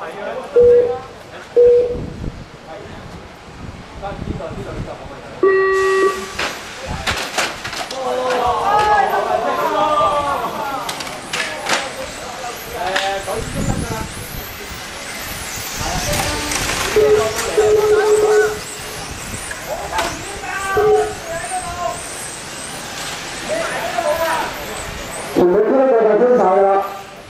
准备这个的身材了。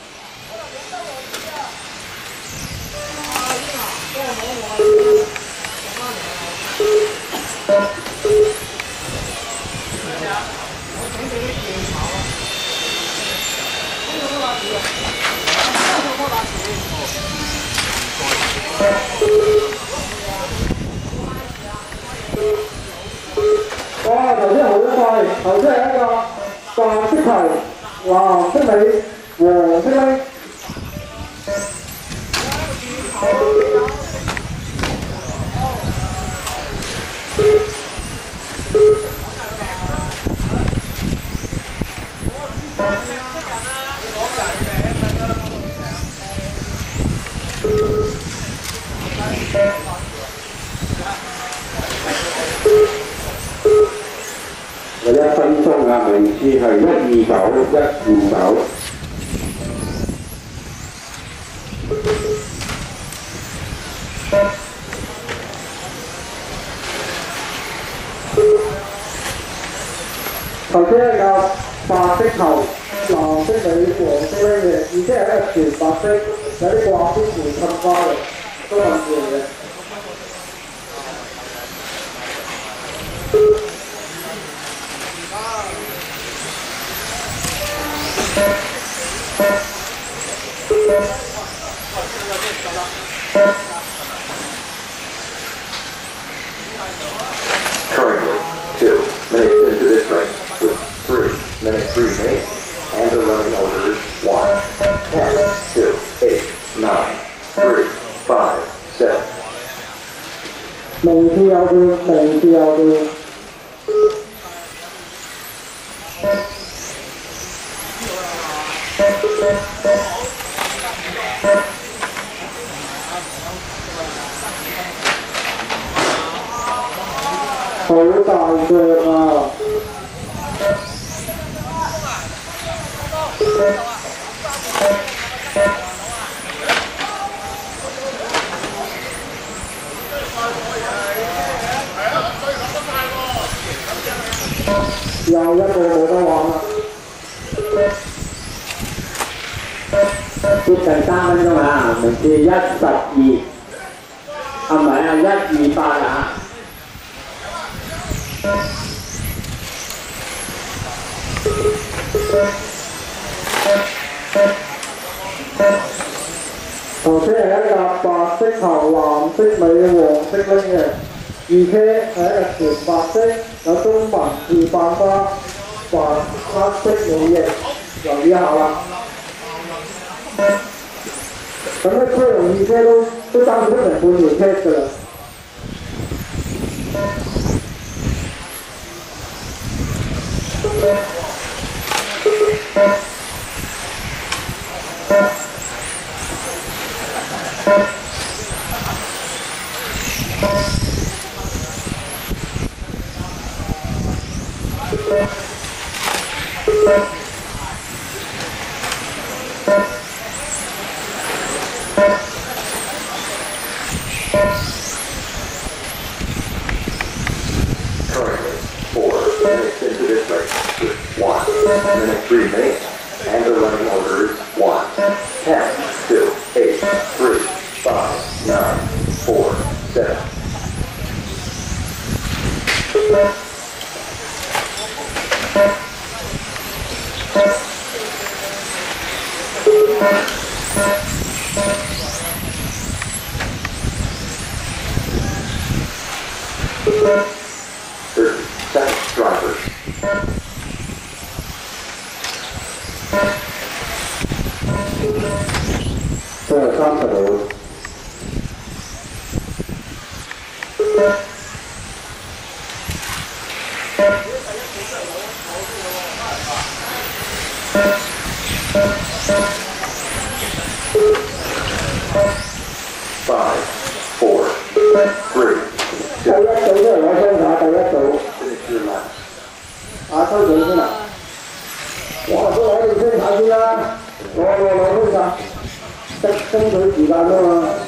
哇，頭先好快，頭先係一個白色球，哇，色尾黃色尾。我1分鐘啊，名次係129。頭先係個白色球、藍色尾、黃色尾嘅，而且係一個全白色，有啲掛邊弧襯花嘅，都係字嚟嘅。 Currently, 2 minutes into this race with 3 minutes remaining, and the running order is 1, 10, 2, 8, 9, 3, 5, 7. 名次有變，名次有變。好大隻啊！又一個冇得玩啦！ 接近3分鐘啊，名次12，啊唔係啊128啊。 頭先係一架白色頭、藍色尾、黃色拎嘅，二車係一個全白色，有中文字扮花，黑色尾翼，留意下啦。咁一車同二車都爭出成半條車㗎啦。 Currently, 4 minutes into this race with 1 minute remaining, and the running order is 1, 10, 2, 8, 3, 5, 9, 4, 7. Second drivers. 都係30度。 5, 4, 3, 第一組出嚟攞雙打，第一組。 finish your lap. 啊，收隊先啦。我都攞定雙打先啦，攞雙打，爭取時間啊嘛。